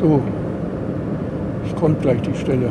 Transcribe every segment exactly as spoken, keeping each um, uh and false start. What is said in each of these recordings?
So, es kommt gleich die Stelle.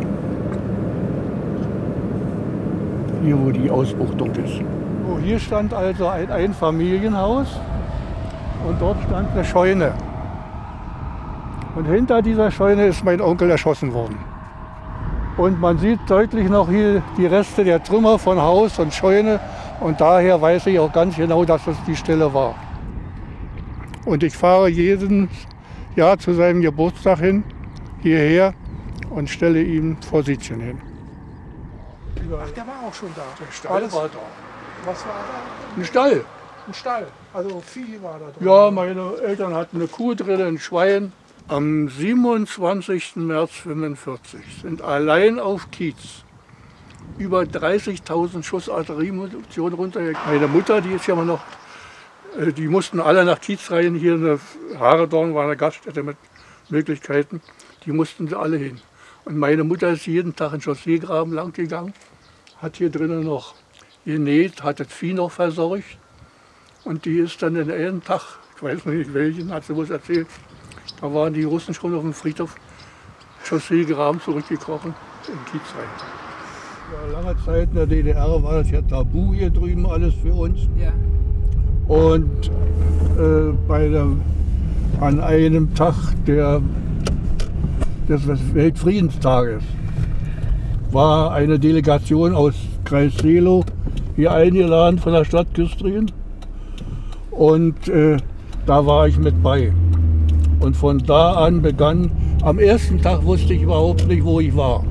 Hier, wo die Ausbuchtung ist. So, hier stand also ein Einfamilienhaus und dort stand eine Scheune. Und hinter dieser Scheune ist mein Onkel erschossen worden. Und man sieht deutlich noch hier die Reste der Trümmer von Haus und Scheune. Und daher weiß ich auch ganz genau, dass das die Stelle war. Und ich fahre jedes Jahr zu seinem Geburtstag hin, hierher und stelle ihm Forsythien hin. Ach, der war auch schon da. Der Stall war da. Was war da? Ein Stall. Ein Stall. Also Vieh war da drin. Ja, meine Eltern hatten eine Kuh drin, ein Schwein. Am siebenundzwanzigsten März fünfundvierzig sind allein auf Kietz über dreißigtausend Schuss Artilleriemunition runtergegangen. Meine Mutter, die ist ja immer noch, die mussten alle nach Kietz rein. Hier in der Haaredorn war eine Gaststätte mit Möglichkeiten. Die mussten sie alle hin. Und meine Mutter ist jeden Tag in Chausseegraben lang gegangen, hat hier drinnen noch genäht, hat das Vieh noch versorgt. Und die ist dann in einem Tag, ich weiß nicht welchen, hat sie wohl erzählt, da waren die Russen schon auf dem Friedhof Chausseegraben zurückgekrochen in Kietz rein. Ja, lange Zeit in der D D R war das ja tabu hier drüben alles für uns. Ja. Und äh, bei der, an einem Tag der, des Weltfriedenstages war eine Delegation aus Kreis Seelow hier eingeladen von der Stadt Küstrin. Und äh, da war ich mit bei. Und von da an begann, am ersten Tag wusste ich überhaupt nicht, wo ich war.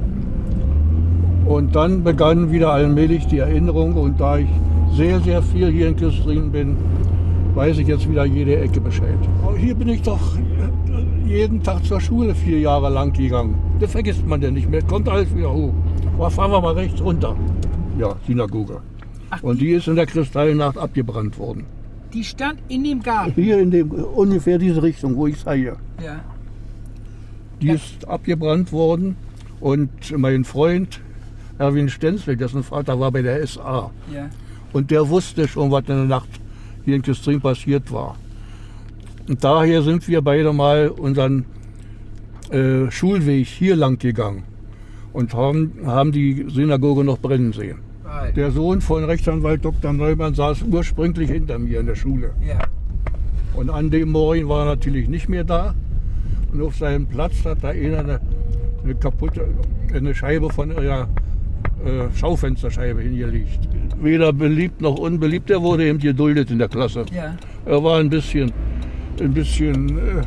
Und dann begann wieder allmählich die Erinnerung. Und da ich sehr, sehr viel hier in Küstrin bin, weiß ich jetzt wieder jede Ecke Bescheid. Aber hier bin ich doch jeden Tag zur Schule vier Jahre lang gegangen. Das vergisst man denn nicht mehr, kommt alles wieder hoch. Aber fahren wir mal rechts runter. Ja, Synagoge. Ach, und die ist in der Kristallnacht abgebrannt worden. Die stand in dem Garten? Hier in dem, ungefähr diese Richtung, wo ich sehe. Ja. Die Ja. ist abgebrannt worden und mein Freund Erwin Stenzle, dessen Vater war bei der S A. Ja. Und der wusste schon, was in der Nacht hier in Küstrin passiert war. Und daher sind wir beide mal unseren äh, Schulweg hier lang gegangen und haben, haben die Synagoge noch brennen sehen. Right. Der Sohn von Rechtsanwalt Doktor Neumann saß ursprünglich hinter mir in der Schule. Ja. Und an dem Morgen war er natürlich nicht mehr da. Und auf seinem Platz hat da einer eine, eine kaputte eine Scheibe von ihrer äh, Schaufensterscheibe hingelegt. Weder beliebt noch unbeliebt, er wurde eben geduldet in der Klasse. Ja. Er war ein bisschen, ein bisschen äh,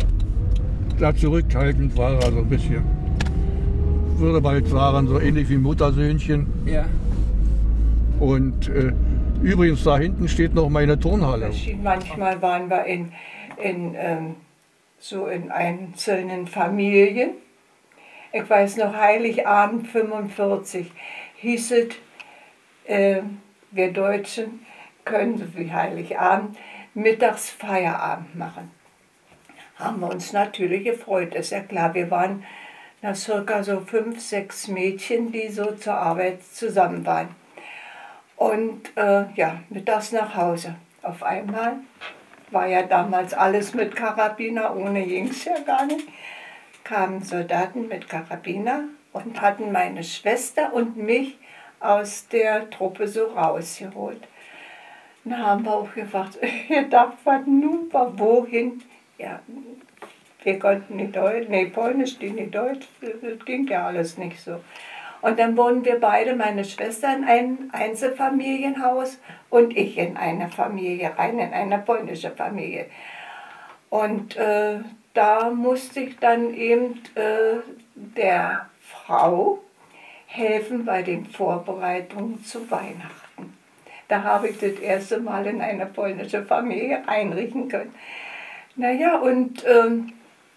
da zurückhaltend war er, so ein bisschen. Würde bald sagen, so ähnlich wie Muttersöhnchen. Ja. Und äh, übrigens, da hinten steht noch meine Turnhalle. Manchmal waren wir in, in, ähm, so in einzelnen Familien. Ich weiß noch, Heiligabend fünfundvierzig hieß es, äh, wir Deutschen können, so wie Heiligabend, mittags Feierabend machen. Haben wir uns natürlich gefreut, ist ja klar. Wir waren na, circa so fünf, sechs Mädchen, die so zur Arbeit zusammen waren. Und äh, ja, mittags nach Hause. Auf einmal war ja damals alles mit Karabiner, ohne ging's ja gar nicht. Kamen Soldaten mit Karabiner und hatten meine Schwester und mich aus der Truppe so rausgeholt. Dann haben wir auch gefragt, ihr dacht, was nun war, wohin? Ja, wir konnten nicht Deutsch, nee, Polnisch, die nicht Deutsch, das ging ja alles nicht so. Und dann wohnen wir beide, meine Schwester in einem Einzelfamilienhaus und ich in eine Familie rein, in eine polnische Familie. Und äh, da musste ich dann eben äh, der Frau helfen bei den Vorbereitungen zu Weihnachten. Da habe ich das erste Mal in eine polnische Familie einrichten können. Naja, und ähm,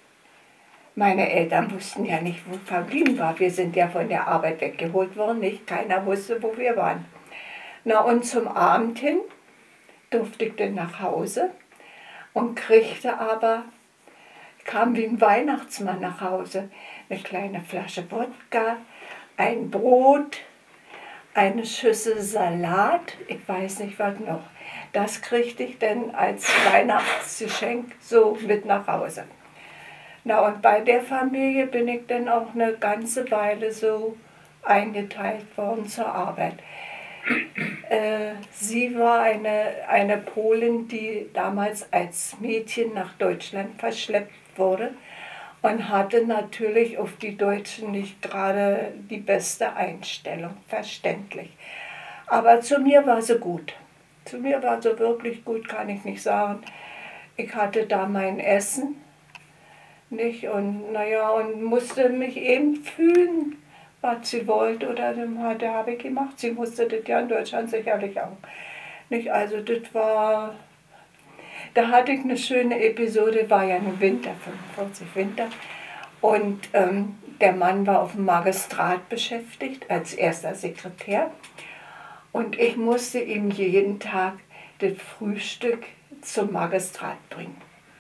meine Eltern wussten ja nicht, wo verblieben war. Wir sind ja von der Arbeit weggeholt worden, nicht? Keiner wusste, wo wir waren. Na, und zum Abend hin durfte ich dann nach Hause und kriegte aber, kam wie ein Weihnachtsmann nach Hause, eine kleine Flasche Wodka, ein Brot, eine Schüssel Salat, ich weiß nicht was noch. Das kriegte ich dann als Weihnachtsgeschenk so mit nach Hause. Na, und bei der Familie bin ich dann auch eine ganze Weile so eingeteilt worden zur Arbeit. Äh, sie war eine, eine Polin, die damals als Mädchen nach Deutschland verschleppt wurde und hatte natürlich auf die Deutschen nicht gerade die beste Einstellung, verständlich. Aber zu mir war sie gut. Zu mir war sie wirklich gut, kann ich nicht sagen. Ich hatte da mein Essen, nicht? Und naja, und musste mich eben fühlen, was sie wollte oder das habe ich gemacht. Sie musste das ja in Deutschland sicherlich auch. Nicht? Also das war, da hatte ich eine schöne Episode, war ja im Winter, fünfundvierzig Winter. Und ähm, der Mann war auf dem Magistrat beschäftigt als erster Sekretär. Und ich musste ihm jeden Tag das Frühstück zum Magistrat bringen.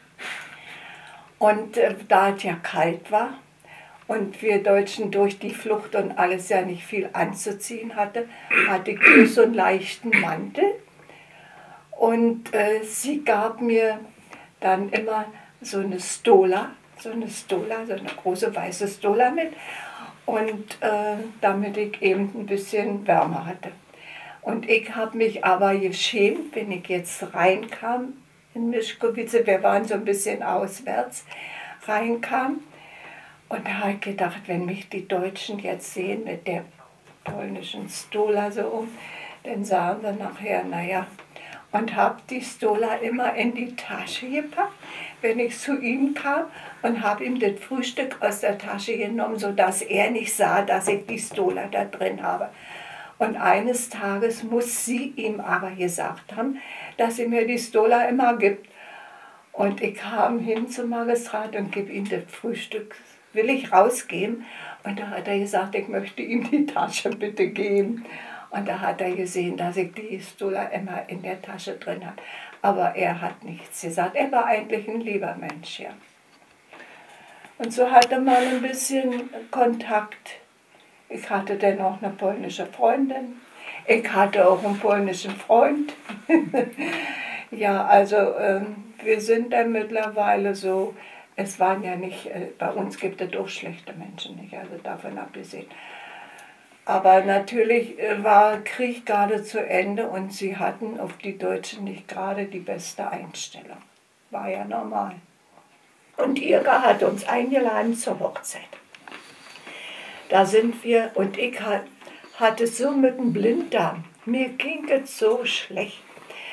Und äh, da es ja kalt war und wir Deutschen durch die Flucht und alles ja nicht viel anzuziehen hatte, hatte ich bloß so einen leichten Mantel. Und äh, sie gab mir dann immer so eine Stola, so eine Stola, so eine große weiße Stola mit, und äh, damit ich eben ein bisschen Wärme hatte. Und ich habe mich aber geschämt, wenn ich jetzt reinkam in Mischkowice, wir waren so ein bisschen auswärts, reinkam. Und da habe ich gedacht, wenn mich die Deutschen jetzt sehen mit der polnischen Stola so um, dann sagen sie nachher, naja. Und habe die Stola immer in die Tasche gepackt, wenn ich zu ihm kam, und habe ihm das Frühstück aus der Tasche genommen, sodass er nicht sah, dass ich die Stola da drin habe. Und eines Tages muss sie ihm aber gesagt haben, dass sie mir die Stola immer gibt. Und ich kam hin zum Magistrat und gebe ihm das Frühstück, will ich rausgeben. Und da hat er gesagt, ich möchte ihm die Tasche bitte geben. Und da hat er gesehen, dass ich die Stola immer in der Tasche drin habe. Aber er hat nichts gesagt. Er war eigentlich ein lieber Mensch, ja. Und so hatte man ein bisschen Kontakt. Ich hatte dann auch eine polnische Freundin. Ich hatte auch einen polnischen Freund. Ja, also ähm, wir sind dann mittlerweile so, es waren ja nicht, äh, bei uns gibt es auch schlechte Menschen nicht, also davon abgesehen. Aber natürlich äh, war Krieg gerade zu Ende und sie hatten auf die Deutschen nicht gerade die beste Einstellung. War ja normal. Und Irga hat uns eingeladen zur Hochzeit. Da sind wir, und ich hatte so mit dem Blinddarm, mir ging es so schlecht.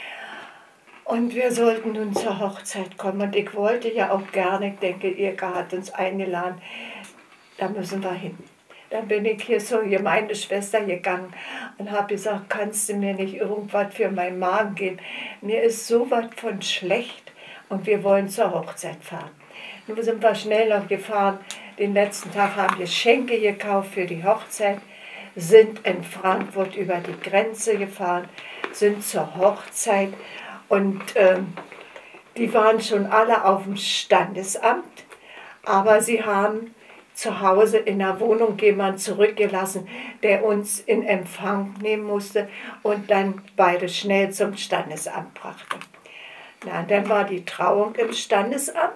Und wir sollten nun zur Hochzeit kommen. Und ich wollte ja auch gerne, ich denke, Irka hat uns eingeladen, da müssen wir hin. Dann bin ich hier zur Gemeindeschwester gegangen und habe gesagt, kannst du mir nicht irgendwas für meinen Magen geben? Mir ist sowas von schlecht und wir wollen zur Hochzeit fahren. Nun sind wir schnell noch gefahren. Den letzten Tag haben wir Geschenke gekauft für die Hochzeit, sind in Frankfurt über die Grenze gefahren, sind zur Hochzeit. Und ähm, die waren schon alle auf dem Standesamt, aber sie haben zu Hause in der Wohnung jemanden zurückgelassen, der uns in Empfang nehmen musste und dann beide schnell zum Standesamt brachte. Na, dann war die Trauung im Standesamt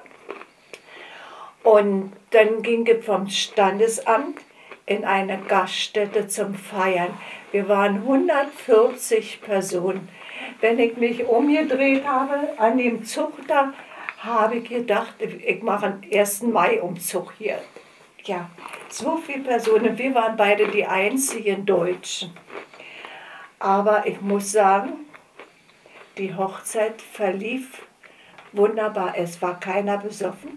und dann ging es vom Standesamt in eine Gaststätte zum Feiern. Wir waren hundertvierzig Personen. Wenn ich mich umgedreht habe an dem Zug da, habe ich gedacht, ich mache einen ersten Mai-Umzug hier. Ja, so viele Personen, wir waren beide die einzigen Deutschen. Aber ich muss sagen, die Hochzeit verlief wunderbar. Es war keiner besoffen.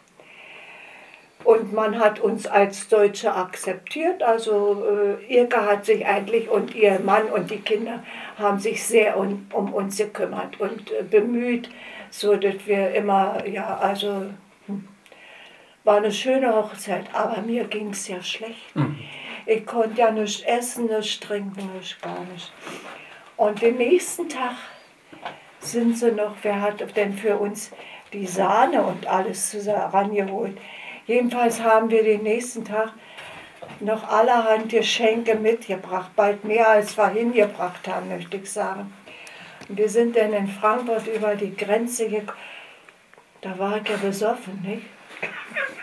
Und man hat uns als Deutsche akzeptiert. Also äh, Irka hat sich eigentlich und ihr Mann und die Kinder haben sich sehr um, um uns gekümmert und äh, bemüht, so dass wir immer, ja, also hm, war eine schöne Hochzeit, aber mir ging es ja schlecht. Mhm. Ich konnte ja nicht essen, nicht trinken, nicht gar nicht. Und den nächsten Tag sind sie noch, wer hat denn für uns die Sahne und alles rangeholt. Jedenfalls haben wir den nächsten Tag noch allerhand Geschenke mitgebracht, bald mehr als wir hingebracht haben, möchte ich sagen. Und wir sind dann in Frankfurt über die Grenze gekommen. Da war ich ja besoffen, nicht?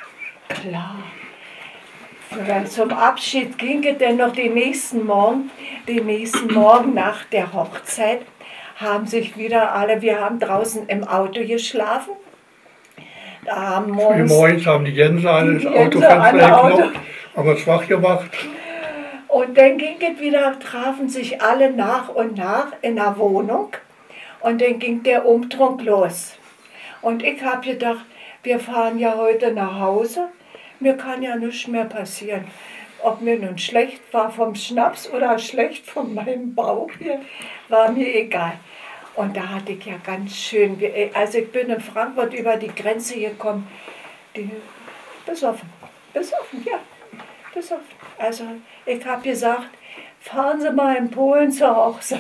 klar. Dann zum Abschied ging es dann noch den nächsten Morgen, den nächsten Morgen nach der Hochzeit, haben sich wieder alle, wir haben draußen im Auto geschlafen. Da haben morgens, Frühmorgens haben die Gänse alle die das Gänse Autofenster alle Auto- geklopft, haben uns wach gemacht. Und dann ging es wieder, trafen sich alle nach und nach in der Wohnung und dann ging der Umtrunk los. Und ich habe gedacht, wir fahren ja heute nach Hause, mir kann ja nichts mehr passieren. Ob mir nun schlecht war vom Schnaps oder schlecht von meinem Bauch hier, war mir egal. Und da hatte ich ja ganz schön, also ich bin in Frankfurt über die Grenze gekommen, die, besoffen, besoffen, ja, besoffen. Also ich habe gesagt, fahren Sie mal in Polen zur Hochzeit.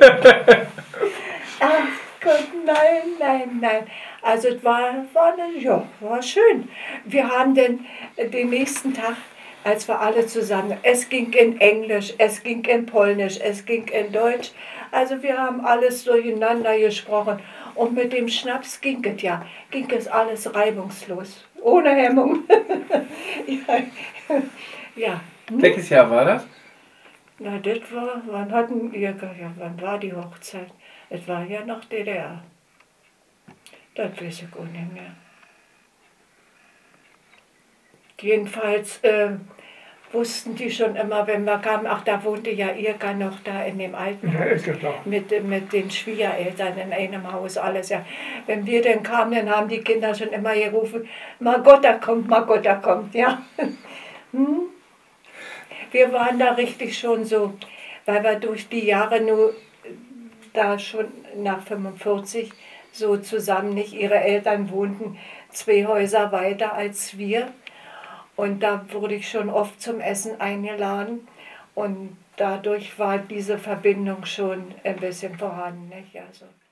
Ach Gott, nein, nein, nein. Also es war, war, ja, war schön. Wir haben dann den nächsten Tag, als wir alle zusammen, es ging in Englisch, es ging in Polnisch, es ging in Deutsch. Also wir haben alles durcheinander gesprochen. Und mit dem Schnaps ging es ja, ging es alles reibungslos, ohne Hemmung. ja. ja. Hm? Welches Jahr war das? Na, das war, wann hatten wir, ja, wann war die Hochzeit? Es war ja noch D D R. Das weiß ich auch nicht mehr. Jedenfalls äh, wussten die schon immer, wenn wir kamen, ach, da wohnte ja Irka noch da in dem alten Haus mit, mit den Schwiegereltern in einem Haus, alles ja. Wenn wir dann kamen, dann haben die Kinder schon immer gerufen, Margotta kommt, Margotta kommt, ja. hm? Wir waren da richtig schon so, weil wir durch die Jahre nur da schon nach fünfundvierzig so zusammen nicht, ihre Eltern wohnten zwei Häuser weiter als wir. Und da wurde ich schon oft zum Essen eingeladen und dadurch war diese Verbindung schon ein bisschen vorhanden. Nicht? Also